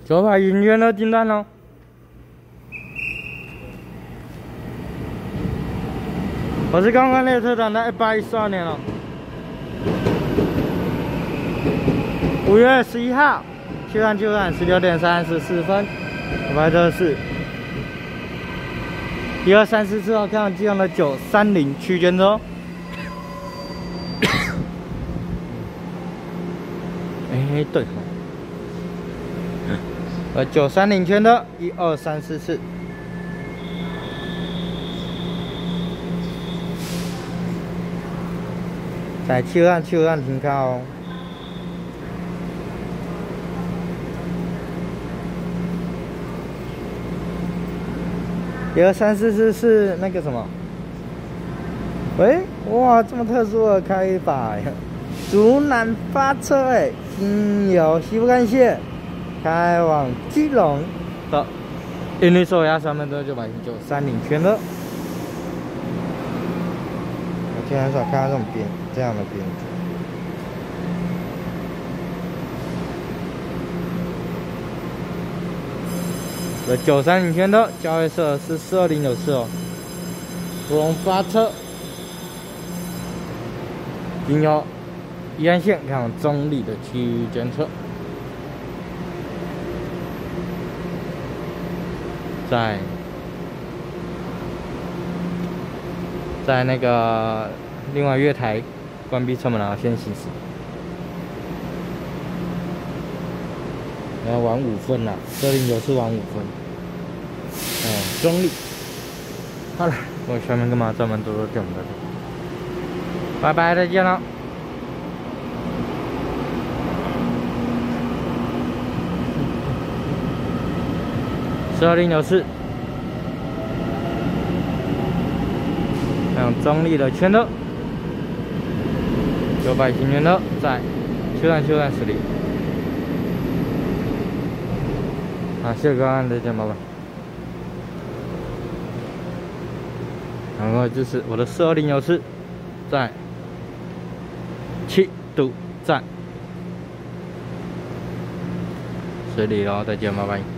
900银元的订单哦。我是刚刚列车长的1812年哦，5月11号，去看16点34分，我拍的是1234号看机场的930区间车。哎，对，930圈的12344。在气岸停靠哦。12344是那个什么？喂，哇，这么特殊的开法呀！竹南发车哎，经由西部干线开往基隆的印尼首亚3分钟900930圈的。我今天很少看到这样的编组。930圈的交会社是42094哦，芙蓉发车，经由宜安线开往中立的区间车，在那个另外月台关闭车门然后先行驶，要晚5分啦，409是晚5分。中立。好了，我下面干嘛专门多点的，拜拜，再见了。12094，中立的圈的900行圈的在修岸十里。谢谢各位，再见，拜拜。然后就是我的42094在7堵站水里喽，再见，拜拜。